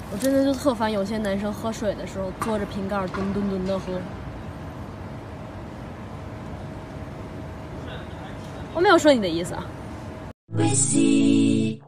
我真的就特烦有些男生喝水的时候坐着瓶盖吨吨吨的喝。我没有说你的意思啊。